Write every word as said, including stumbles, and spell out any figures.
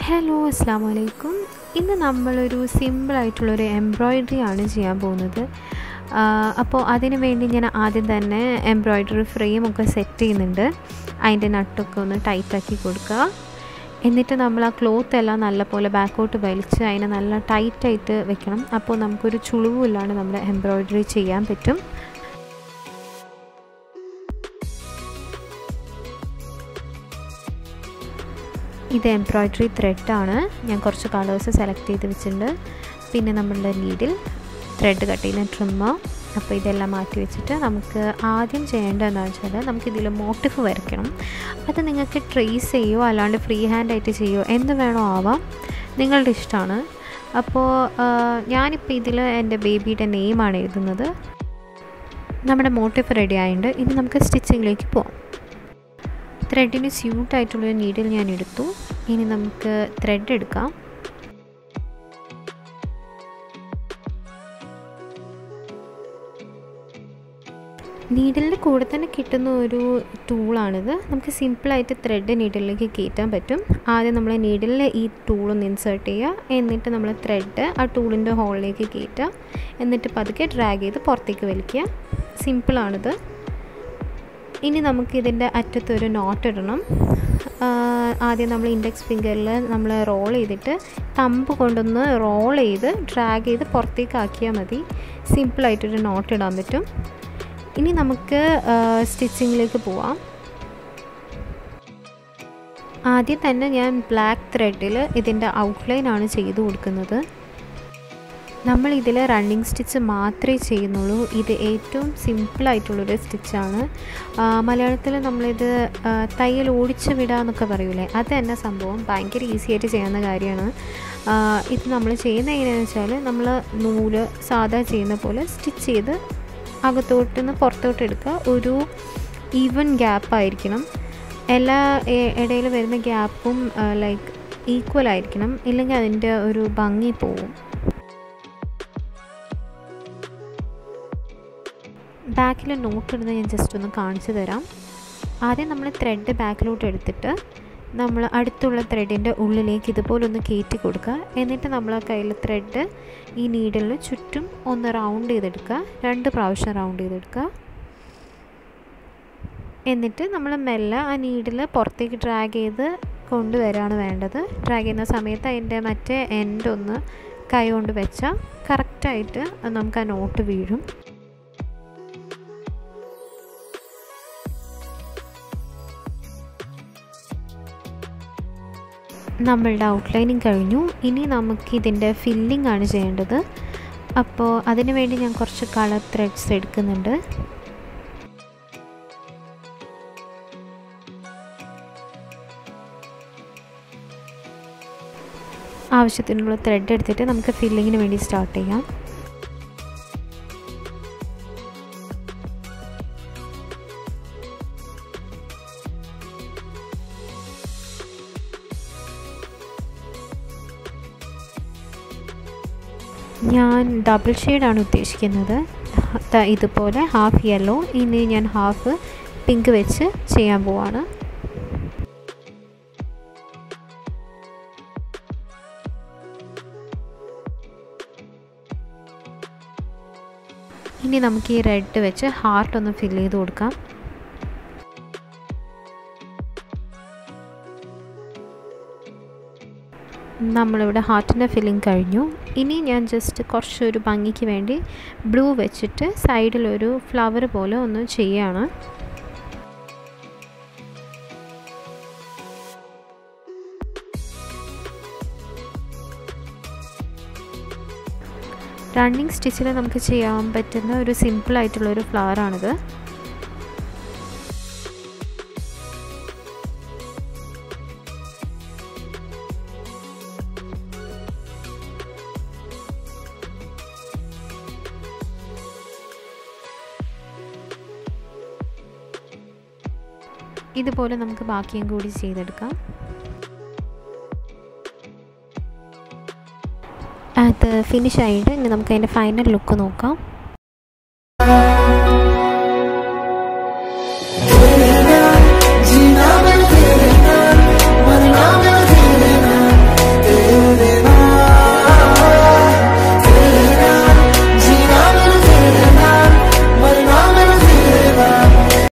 Hello അസ്സലാമു അലൈക്കും. ഇന്ന് നമ്മളൊരു സിമ്പിളായിട്ടുള്ളൊരു എംബ്രോയിഡറി ആണ് ചെയ്യാൻ പോകുന്നത്. അപ്പോൾ അതിന് വേണ്ടി ഞാൻ ആദ്യം തന്നെ എംബ്രോയിഡറി ഫ്രെയിമൊക്കെ സെറ്റ് ചെയ്യുന്നുണ്ട്. അതിൻ്റെ നട്ടൊക്കെ ഒന്ന് ടൈറ്റാക്കി കൊടുക്കുക. എന്നിട്ട് നമ്മൾ ആ ക്ലോത്ത് എല്ലാം നല്ലപോലെ ബാക്കോട്ട് വലിച്ച് അതിനെ നല്ല ടൈറ്റായിട്ട് വെക്കണം. അപ്പോൾ നമുക്കൊരു ചുളിവില്ലാണ്ട് നമ്മൾ എംബ്രോയിഡറി ചെയ്യാൻ പറ്റും. ഇത് എംബ്രോയിഡറി ത്രെഡാണ്. ഞാൻ കുറച്ച് കളേഴ്സ് സെലക്ട് ചെയ്ത് വെച്ചിട്ടുണ്ട്. പിന്നെ നമ്മളുടെ നീഡിൽ, ത്രെഡ് കട്ട് ചെയ്യുന്ന ട്രിമ്മർ. അപ്പോൾ ഇതെല്ലാം മാറ്റി വെച്ചിട്ട് നമുക്ക് ആദ്യം ചെയ്യേണ്ടതെന്ന് വെച്ചാൽ നമുക്കിതിൽ മോട്ടിഫ് വരയ്ക്കണം. അത് നിങ്ങൾക്ക് ട്രേസ് ചെയ്യുമോ അല്ലാണ്ട് ഫ്രീ ഹാൻഡായിട്ട് ചെയ്യുമോ എന്ത് വേണോ ആവാം, നിങ്ങളുടെ ഇഷ്ടമാണ്. അപ്പോൾ ഞാനിപ്പോൾ ഇതിൽ എൻ്റെ ബേബിയുടെ നെയിമാണ് എഴുതുന്നത്. നമ്മുടെ മോട്ടിഫ് റെഡി ആയിട്ടുണ്ട്. ഇനി നമുക്ക് സ്റ്റിച്ചിങ്ങിലേക്ക് പോകാം. ത്രെഡിന് സ്യൂട്ടായിട്ടുള്ളൊരു നീഡിൽ ഞാൻ എടുത്തു. ഇനി നമുക്ക് ത്രെഡ് എടുക്കാം. നീഡിലിൻ്റെ കൂടെ തന്നെ കിട്ടുന്ന ഒരു ടൂളാണിത്. നമുക്ക് സിമ്പിളായിട്ട് ത്രെഡ് നീഡിലേക്ക് കയറ്റാൻ പറ്റും. ആദ്യം നമ്മൾ നീഡിലിൽ ഈ ടൂളൊന്ന് ഇൻസേർട്ട് ചെയ്യുക. എന്നിട്ട് നമ്മൾ ത്രെഡ് ആ ടൂളിൻ്റെ ഹോളിലേക്ക് കയറ്റുക. എന്നിട്ട് പതുക്കെ ഡ്രാഗ് ചെയ്ത് പുറത്തേക്ക് വലിക്കുക. സിമ്പിളാണിത്. ഇനി നമുക്ക് ഇതിൻ്റെ അറ്റത്തൊരു നോട്ട് ഇടണം. ആദ്യം നമ്മൾ ഇൻഡെക്സ് ഫിംഗറിൽ നമ്മൾ റോൾ ചെയ്തിട്ട് തമ്പ് കൊണ്ടൊന്ന് റോൾ ചെയ്ത് ഡ്രാഗ് ചെയ്ത് പുറത്തേക്ക് ആക്കിയാൽ മതി. സിമ്പിളായിട്ടൊരു നോട്ട് ഇടാൻ പറ്റും. ഇനി നമുക്ക് സ്റ്റിച്ചിങ്ങിലേക്ക് പോവാം. ആദ്യം തന്നെ ഞാൻ ബ്ലാക്ക് ത്രെഡിൽ ഇതിൻ്റെ ഔട്ട്ലൈനാണ് ചെയ്ത് കൊടുക്കുന്നത്. നമ്മൾ ഇതിൽ റണ്ണിങ് സ്റ്റിച്ച് മാത്രമേ ചെയ്യുന്നുള്ളൂ. ഇത് ഏറ്റവും സിമ്പിളായിട്ടുള്ളൊരു സ്റ്റിച്ചാണ്. മലയാളത്തിൽ നമ്മളിത് തയ്യൽ ഓടിച്ച് വിടുക എന്നൊക്കെ പറയൂലേ, അത് തന്നെ സംഭവം. ഭയങ്കര ഈസി ആയിട്ട് ചെയ്യുന്ന കാര്യമാണ്. ഇത് നമ്മൾ ചെയ്യുന്നത് എങ്ങനെയാണെന്ന് വെച്ചാൽ നമ്മൾ നൂല് സാധാ ചെയ്യുന്ന പോലെ സ്റ്റിച്ച് ചെയ്ത് അകത്തോട്ട് നിന്ന് പുറത്തോട്ട് എടുക്കുക. ഒരു ഈവൻ ഗ്യാപ്പായിരിക്കണം. എല്ലാ ഇടയിൽ വരുന്ന ഗ്യാപ്പും ലൈക്ക് ഈക്വൽ ആയിരിക്കണം. ഇല്ലെങ്കിൽ അതിൻ്റെ ഒരു ഭംഗി പോവും. ബാക്കിൽ നോട്ട് ഇടുന്നത് ഞാൻ ജസ്റ്റ് ഒന്ന് കാണിച്ചു തരാം. ആദ്യം നമ്മൾ ത്രെഡ് ബാക്കിലോട്ട് എടുത്തിട്ട് നമ്മൾ അടുത്തുള്ള ത്രെഡിൻ്റെ ഉള്ളിലേക്ക് ഇതുപോലെ ഒന്ന് കയറ്റി കൊടുക്കുക. എന്നിട്ട് നമ്മൾ കയ്യിൽ ത്രെഡ് ഈ നീഡിലിന് ചുറ്റും ഒന്ന് റൗണ്ട് ചെയ്തെടുക്കുക. രണ്ട് പ്രാവശ്യം റൗണ്ട് ചെയ്തെടുക്കുക. എന്നിട്ട് നമ്മൾ മെല്ലെ ആ നീഡിൽ പുറത്തേക്ക് ഡ്രാഗ് ചെയ്ത് കൊണ്ടുവരികയാണ് വേണ്ടത്. ഡ്രാഗ് ചെയ്യുന്ന സമയത്ത് അതിൻ്റെ മറ്റേ എൻഡ് ഒന്ന് കൈ കൊണ്ട് വെച്ചാൽ കറക്റ്റായിട്ട് നമുക്ക് ആ നോട്ട് വീഴും. നമ്മളുടെ ഔട്ട്ലൈനിങ് കഴിഞ്ഞു. ഇനി നമുക്ക് ഇതിൻ്റെ ഫില്ലിംഗ് ആണ് ചെയ്യേണ്ടത്. അപ്പോൾ അതിന് വേണ്ടി ഞാൻ കുറച്ച് കളർ ത്രെഡ്സ് എടുക്കുന്നുണ്ട്. ആവശ്യത്തിനുള്ള ത്രെഡ് എടുത്തിട്ട് നമുക്ക് ഫില്ലിങ്ങിന് വേണ്ടി സ്റ്റാർട്ട് ചെയ്യാം. ഞാൻ ഡബിൾ ഷെയ്ഡാണ് ഉദ്ദേശിക്കുന്നത്. ഇതുപോലെ ഹാഫ് യെല്ലോ, ഇനി ഞാൻ ഹാഫ് പിങ്ക് വെച്ച് ചെയ്യാൻ പോവാണ്. ഇനി നമുക്ക് ഈ റെഡ് വെച്ച് ഹാർട്ട് ഒന്ന് ഫിൽ ചെയ്ത് കൊടുക്കാം. നമ്മളിവിടെ ഹാർട്ടിൻ്റെ ഫില്ലിങ് കഴിഞ്ഞു. ഇനി ഞാൻ ജസ്റ്റ് കുറച്ചൊരു ഭംഗിക്ക് വേണ്ടി ബ്ലൂ വെച്ചിട്ട് സൈഡിലൊരു ഫ്ലവർ പോലെ ഒന്ന് ചെയ്യുകയാണ്. റണ്ണിങ് സ്റ്റിച്ചിൽ നമുക്ക് ചെയ്യാൻ പറ്റുന്ന ഒരു സിമ്പിളായിട്ടുള്ളൊരു ഫ്ലവറാണിത്. ഇതുപോലെ നമുക്ക് ബാക്കിയും കൂടി ചെയ്തെടുക്കാം. അത് ഫിനിഷ് ആയിട്ട് ഇനി നമുക്ക് അതിൻ്റെ ഫൈനൽ ലുക്ക് നോക്കാം.